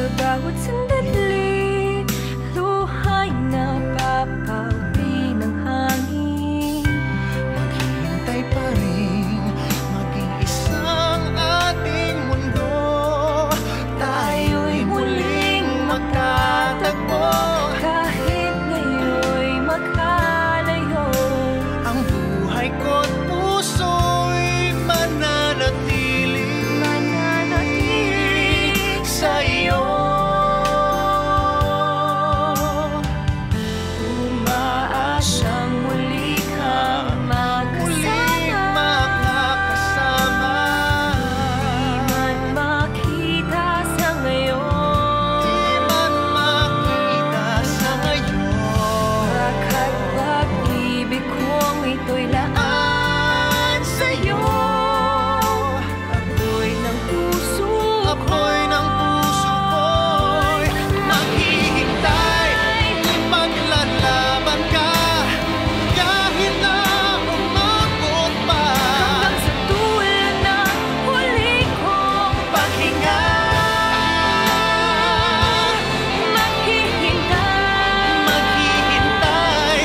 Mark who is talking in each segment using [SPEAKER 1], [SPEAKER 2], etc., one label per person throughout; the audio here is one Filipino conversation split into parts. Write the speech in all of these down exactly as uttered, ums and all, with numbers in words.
[SPEAKER 1] bawat sandali, luhay na papawi ng hangin.
[SPEAKER 2] Maghihintay pa rin, maging isang ating mundo. Tayo'y muling magkatagpo.
[SPEAKER 1] Kahit ngayon'y magkalayo,
[SPEAKER 2] Ang buhay ko't puso'y mananatili
[SPEAKER 1] mananatili
[SPEAKER 2] sa iyo.
[SPEAKER 1] Umaasang muli kang
[SPEAKER 2] Muling
[SPEAKER 1] makasama.
[SPEAKER 2] makakasama.
[SPEAKER 1] Di man makita sa ngayon,
[SPEAKER 2] Di man makita sa ngayon,
[SPEAKER 1] baka't pag-ibig kong ito'y laan sa'yo. Ako'y ng puso
[SPEAKER 2] ako'y ng puso ko'y maghihintay. Maglalaban ka kahit na umabot pa.
[SPEAKER 1] hanggang sa dulo ng huli kong
[SPEAKER 2] Paghinga,
[SPEAKER 1] maghihintay.
[SPEAKER 2] maghihintay,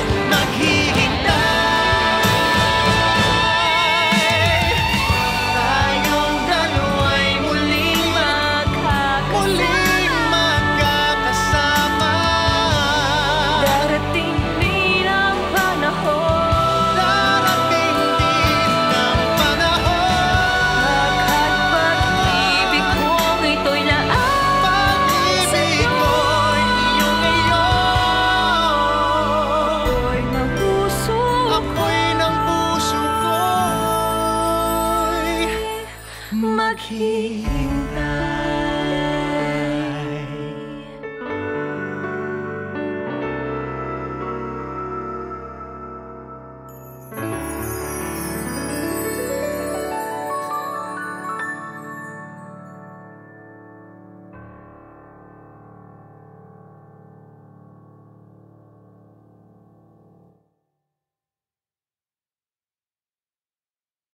[SPEAKER 2] maghihintay. Tayong dalawa'y muling muling magkakasama.
[SPEAKER 1] Darating din ang panahon,
[SPEAKER 2] Darating din ang panahon.
[SPEAKER 1] baka't pag-ibig kong ito'y laan
[SPEAKER 2] Pag-ibig
[SPEAKER 1] sa'yo.
[SPEAKER 2] ko'y iyong ngayon.
[SPEAKER 1] Ako'y ng puso
[SPEAKER 2] Ako'y ng puso ko'y
[SPEAKER 1] maghihintay.